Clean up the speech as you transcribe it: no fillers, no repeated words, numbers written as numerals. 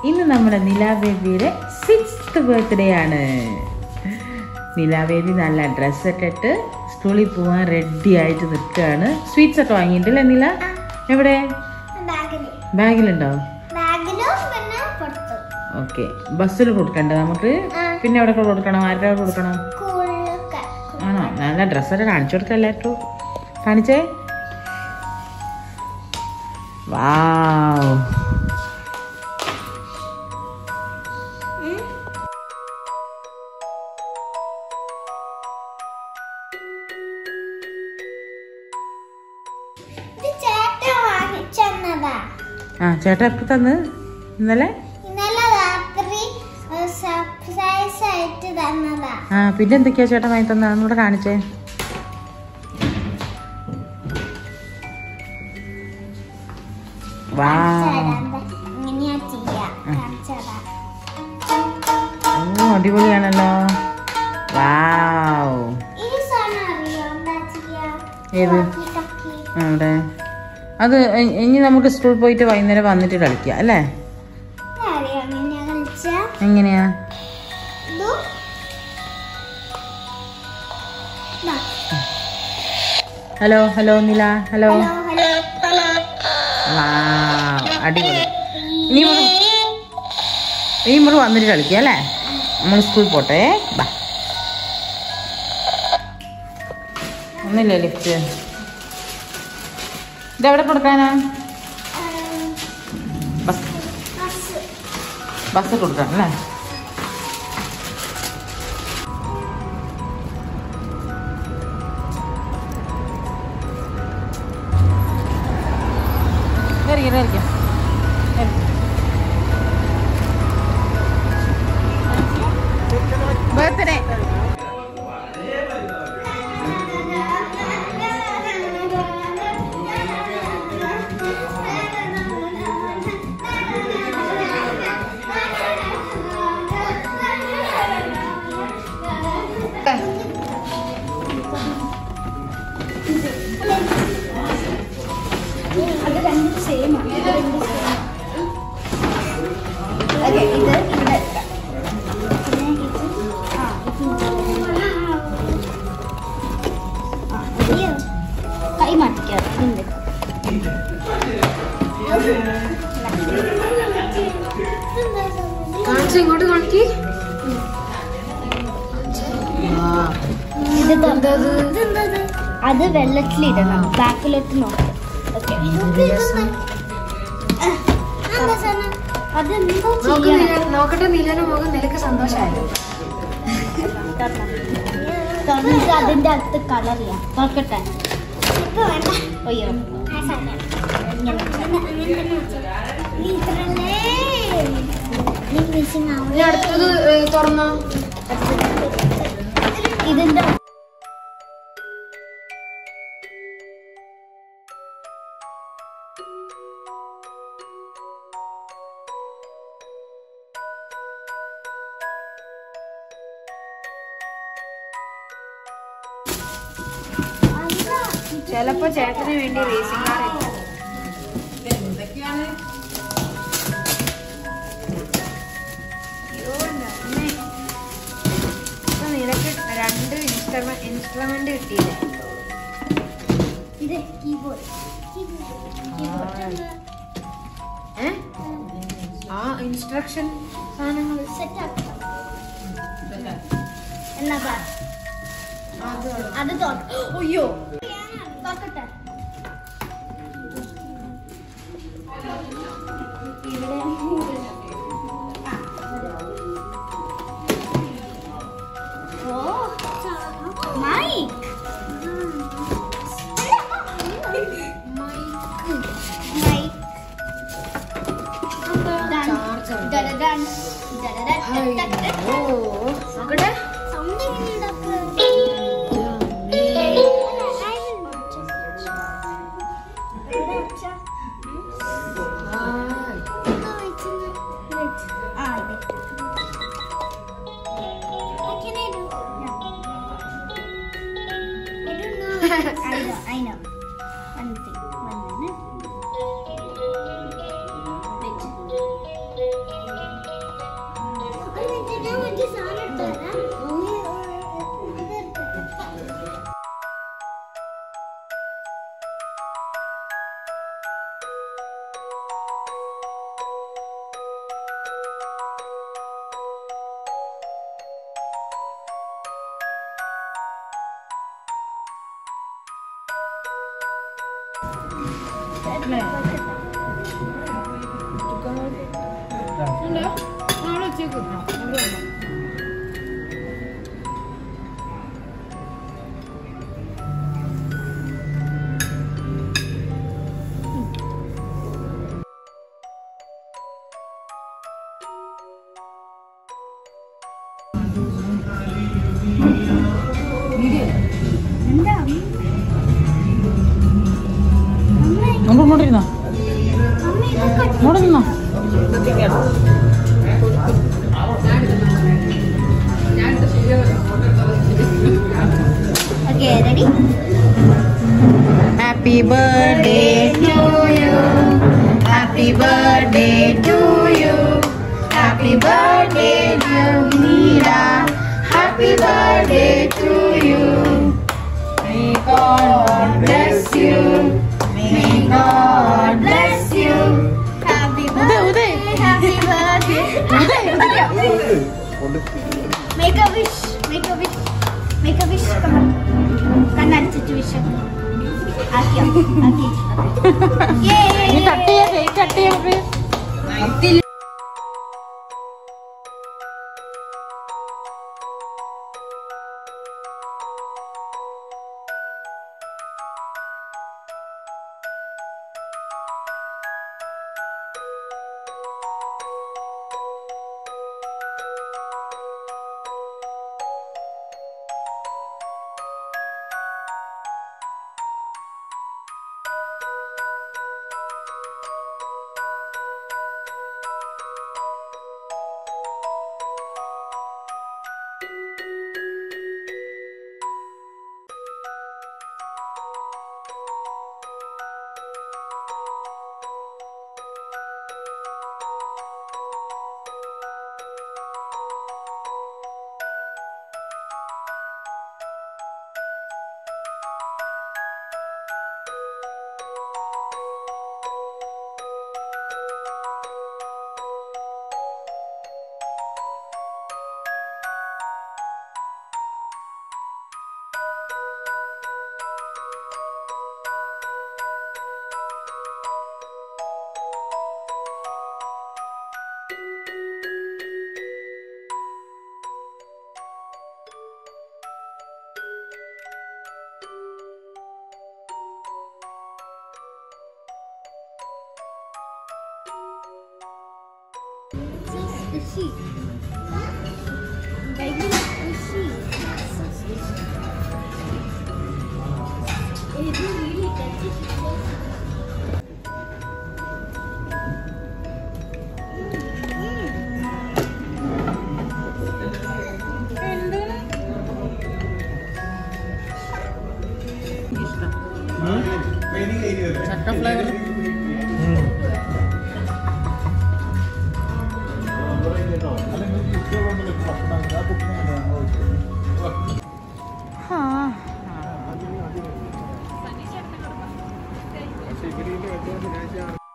ഇന്ന് നമ്മുടെ നില ബേബിയുടെ 6th ബർത്ത്ഡേ ആണ്. നില ബേബി നല്ല ഡ്രസ്സൊക്കെ ഇട്ട് സ്കൂളിൽ പോകാൻ റെഡി ആയിട്ട് നിൽക്കുകയാണ്. സ്വീറ്റ്സ് ഒക്കെ വാങ്ങിയിട്ടില്ലേ നില? എവിടെ? ബാഗിലുണ്ടോ? ഓക്കെ. ബസ്സിൽ കൊടുക്കണ്ടേ നമുക്ക്? പിന്നെ എവിടെ കൊടുക്കണം? ആരുടെ കൊടുക്കണം? ആണോ? നല്ല ഡ്രസ്സൊക്കെ കാണിച്ചു കൊടുക്കല്ലേ? കാണിച്ചേ. വാവ്, ആ ചേട്ടാ എപ്പോ തന്ന്? ഇന്നലെ. ആ പിന്നെ എന്തൊക്കെയാ ചേട്ടൻ വാങ്ങി തന്ന? ഒന്നുകൂടെ കാണിച്ചേ. ഓ അടിപൊളിയാണല്ലോ. വാവ്. ഏത്? അവിടെ അത് ഇനി നമുക്ക് സ്കൂളിൽ പോയിട്ട് വൈകുന്നേരം വന്നിട്ട് കളിക്കാം അല്ലേ? എങ്ങനെയാ? ഹലോ ഹലോ നില. ഹലോ. അടിപൊളി. ഇനി നമ്മൾ വന്നിട്ട് കളിക്കാം അല്ലേ? നമ്മൾ സ്കൂളിൽ പോട്ടെ. ബാ. ഒന്നില്ലേ ലിഫ്റ്റ്? ഇതെവിടെ കൊടുക്കാനാ? ബസ് കൊടുക്കണം അല്ലേ? ബർത്ത്ഡേ. ഇങ്ങോട്ട് കാണിക്ക്. അത് വെള്ളത്തിലിടണം. ബാക്കിലോട്ട് നോക്കാം. നോക്കട്ടെ. നീലയുടെ മുഖം നിനക്ക് സന്തോഷമായോ? അതിന്റെ അകത്ത് കളർ ചെയ്യാം. നോക്കട്ടെ. അയ്യോ അടുത്തത് തുറന്നോ? ഇതിന്റെ ചിലപ്പോ ചേട്ടന് വേണ്ടി റേസിംഗ് കാർ എന്തൊക്കെയാണ്? നിനക്ക് 2 ഇൻസ്ട്രുമെന്റ് കിട്ടിയില്ലേ? ഇത് കീബോർഡ്. ആ ഇൻസ്ട്രക്ഷൻ സാധനങ്ങൾ അത് അയ്യോ നോക്കട്ടെ. ഇവിടെ I know. One thing. One minute. Wait. ഇങ്ങോട്ടിരുന്നോ ഇങ്ങോട്ട് നിന്നോ Okay, ready? Happy birthday to you. Happy birthday to you. Happy birthday dear Nila. Happy birthday to you. May God bless you. May God bless you. Happy birthday. Happy birthday. Make a wish. Make a wish. Make a wish. Come on. Kannan situation. Aki. Yay! നീ cut ചെയ്യാ The sheep. The sheep. If you really touch it, ചക്ക flavour ഇവിടെ